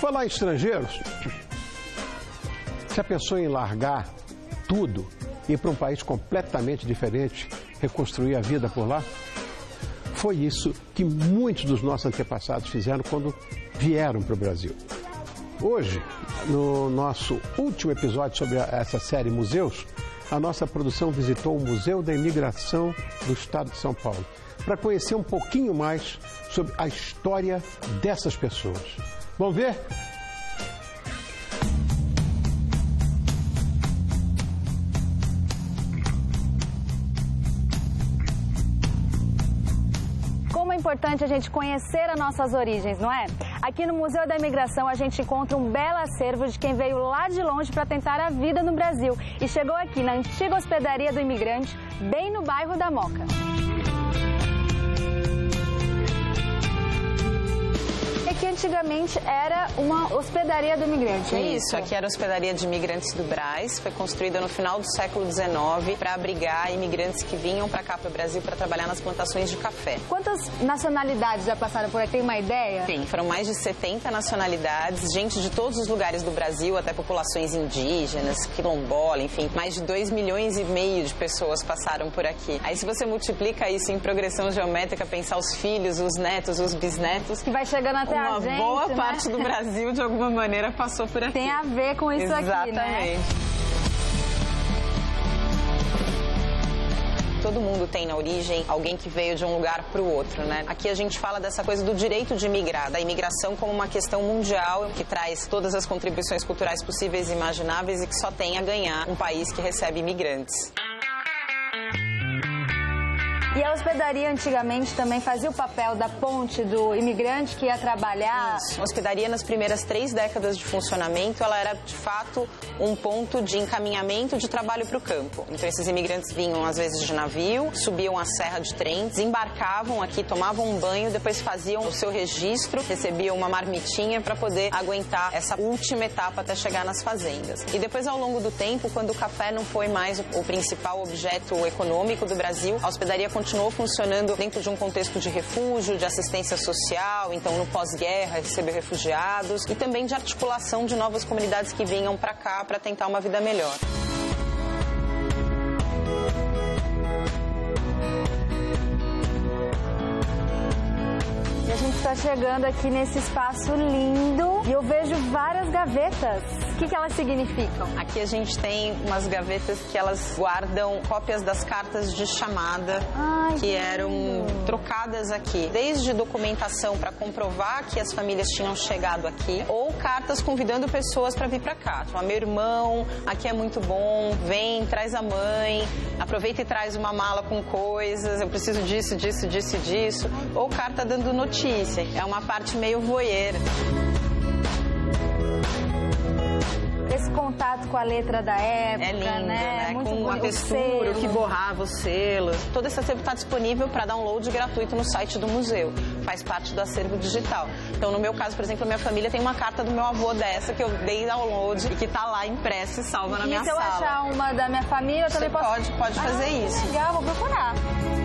falar em estrangeiros, já pensou em largar tudo e ir para um país completamente diferente, reconstruir a vida por lá? Foi isso que muitos dos nossos antepassados fizeram quando vieram para o Brasil. Hoje, no nosso último episódio sobre essa série Museus, a nossa produção visitou o Museu da Imigração do Estado de São Paulo, para conhecer um pouquinho mais sobre a história dessas pessoas. Vamos ver? Como é importante a gente conhecer as nossas origens, não é? Aqui no Museu da Imigração a gente encontra um belo acervo de quem veio lá de longe para tentar a vida no Brasil e chegou aqui na antiga hospedaria do imigrante, bem no bairro da Moca. Que antigamente era uma hospedaria do imigrante, é isso? Aqui era a hospedaria de imigrantes do Brás, foi construída no final do século XIX para abrigar imigrantes que vinham para cá, para o Brasil, para trabalhar nas plantações de café. Quantas nacionalidades já passaram por aqui? Tem uma ideia? Sim, foram mais de 70 nacionalidades, gente de todos os lugares do Brasil, até populações indígenas, quilombola, enfim, mais de 2,5 milhões de pessoas passaram por aqui. Aí se você multiplica isso em progressão geométrica, pensar os filhos, os netos, os bisnetos... Que vai chegando até a gente, boa parte do Brasil, de alguma maneira, passou por aqui. Tem a ver com isso aqui, né? Exatamente. Todo mundo tem na origem alguém que veio de um lugar para o outro, né? Aqui a gente fala dessa coisa do direito de imigrar, da imigração como uma questão mundial que traz todas as contribuições culturais possíveis e imagináveis e que só tem a ganhar um país que recebe imigrantes. E a hospedaria antigamente também fazia o papel da ponte do imigrante que ia trabalhar? Isso. A hospedaria nas primeiras 3 décadas de funcionamento, ela era de fato um ponto de encaminhamento de trabalho para o campo. Então esses imigrantes vinham às vezes de navio, subiam a serra de trem, desembarcavam aqui, tomavam um banho, depois faziam o seu registro, recebiam uma marmitinha para poder aguentar essa última etapa até chegar nas fazendas. E depois ao longo do tempo, quando o café não foi mais o principal objeto econômico do Brasil, a hospedaria continuou funcionando dentro de um contexto de refúgio, de assistência social, então no pós-guerra recebeu refugiados e também de articulação de novas comunidades que vinham para cá para tentar uma vida melhor. E a gente está chegando aqui nesse espaço lindo e eu vejo várias gavetas. O que elas significam? Aqui a gente tem umas gavetas que elas guardam cópias das cartas de chamada que eram trocadas aqui. Desde documentação para comprovar que as famílias tinham chegado aqui ou cartas convidando pessoas para vir para cá. Então, meu irmão, aqui é muito bom, vem, traz a mãe, aproveita e traz uma mala com coisas, eu preciso disso, disso, disso e disso. Ou carta dando notícia. É uma parte meio voyeur. Esse contato com a letra da época, é lindo, né? Muito com a textura, o que borrava os selos. Todo esse acervo está disponível para download gratuito no site do museu. Faz parte do acervo digital. Então, no meu caso, por exemplo, a minha família tem uma carta do meu avô dessa que eu dei download e que está lá impressa e salva na minha sala. E se eu achar uma da minha família, eu também posso... Pode fazer isso. Legal, vou procurar.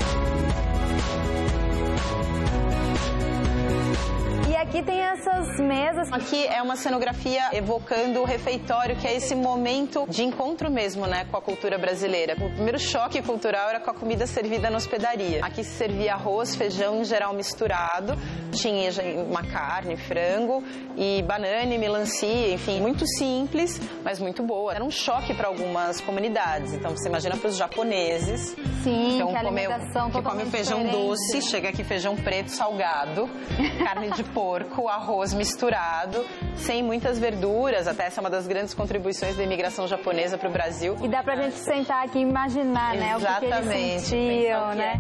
E aqui tem essas mesas. Aqui é uma cenografia evocando o refeitório, que é esse momento de encontro mesmo, né, com a cultura brasileira. O primeiro choque cultural era com a comida servida na hospedaria. Aqui se servia arroz, feijão em geral misturado, tinha uma carne, frango e banana e melancia, enfim, muito simples, mas muito boa. Era um choque para algumas comunidades. Então você imagina para os japoneses. Sim, então, que a alimentação que come feijão diferente. Doce, chega aqui feijão preto salgado, carne de porco, arroz misturado, sem muitas verduras. Até essa é uma das grandes contribuições da imigração japonesa para o Brasil. E dá pra gente sentar aqui e imaginar, né, o que eles sentiam, né?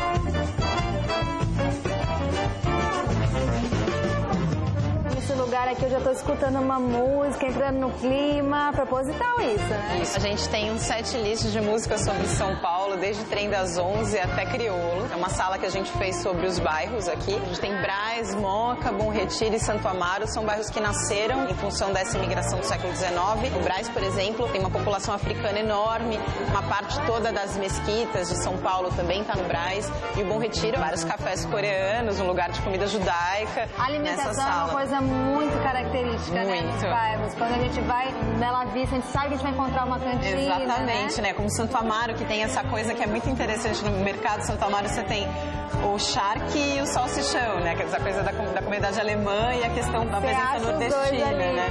Esse lugar aqui eu já tô escutando uma música, entrando no clima, proposital isso, né? Isso. A gente tem um set list de músicas sobre São Paulo, desde Trem das 11 até Crioulo. É uma sala que a gente fez sobre os bairros aqui. A gente tem Brás, Moca, Bom Retiro e Santo Amaro. São bairros que nasceram em função dessa imigração do século XIX. O Brás, por exemplo, tem uma população africana enorme. Uma parte toda das mesquitas de São Paulo também está no Brás. E o Bom Retiro, vários cafés coreanos, um lugar de comida judaica. A alimentação é uma coisa muito característica, né, nos bairros. Quando a gente vai em Bela Vista, a gente sabe que a gente vai encontrar uma cantina. Exatamente, né? Como Santo Amaro, que tem essa coisa que é muito interessante no mercado Santo Amaro, você tem o charque e o salsichão, né? Que é essa coisa da comunidade alemã e a questão da presença nordestina, né?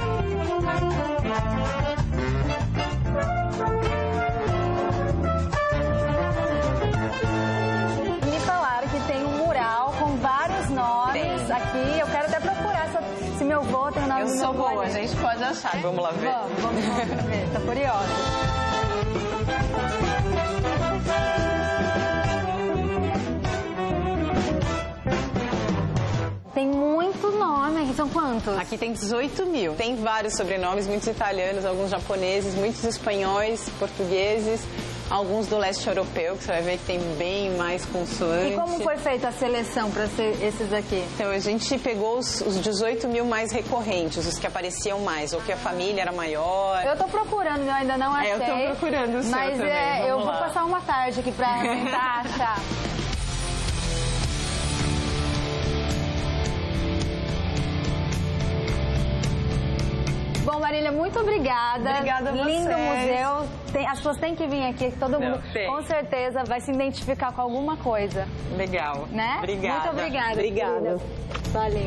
Me falaram que tem um mural com vários nomes aqui. Eu quero até procurar se meu avô tem o nome do meu avô. Eu sou boa, a gente pode achar. Vamos lá ver. Vamos ver. Tô curiosa. Tem muito nome aqui, são quantos? Aqui tem 18 mil. Tem vários sobrenomes, muitos italianos, alguns japoneses, muitos espanhóis, portugueses, alguns do leste europeu, que você vai ver que tem bem mais consoantes. E como foi feita a seleção para ser esses aqui? Então, a gente pegou os 18 mil mais recorrentes, os que apareciam mais, ou que a família era maior. Eu tô procurando, eu ainda não achei. Eu tô procurando o seu mas também. Eu vou passar uma tarde aqui para tentar achar. Bom, Marília, muito obrigada. Obrigada a você. Lindo museu. As pessoas têm que vir aqui, todo mundo com certeza vai se identificar com alguma coisa. Legal. Né? Obrigada. Muito obrigada. Obrigada. Valeu.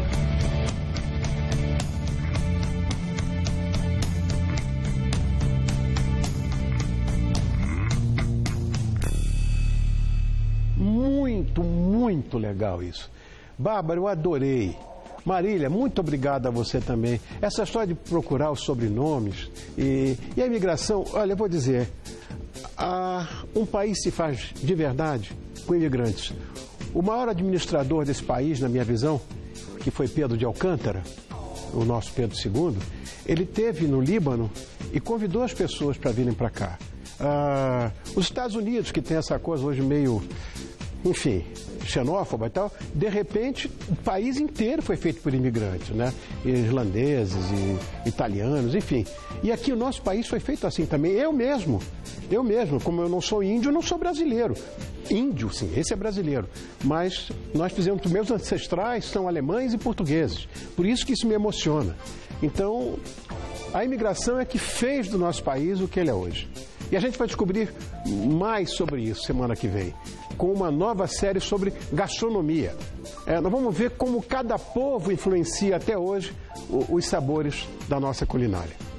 Muito legal isso. Bárbara, eu adorei. Marília, muito obrigado a você também. Essa história de procurar os sobrenomes e a imigração, olha, eu vou dizer, um país se faz de verdade com imigrantes. O maior administrador desse país, na minha visão, que foi Pedro de Alcântara, o nosso Pedro II, ele esteve no Líbano e convidou as pessoas para virem para cá. Os Estados Unidos, que tem essa coisa hoje meio, enfim, xenófoba e tal, de repente o país inteiro foi feito por imigrantes, né? Irlandeses e italianos, enfim. E aqui o nosso país foi feito assim também. Eu mesmo, como eu não sou índio, eu não sou brasileiro. Índio, sim, esse é brasileiro. Mas nós fizemos, meus ancestrais são alemães e portugueses. Por isso que isso me emociona. Então, a imigração é que fez do nosso país o que ele é hoje. E a gente vai descobrir mais sobre isso semana que vem, com uma nova série sobre gastronomia. Nós vamos ver como cada povo influencia até hoje os sabores da nossa culinária.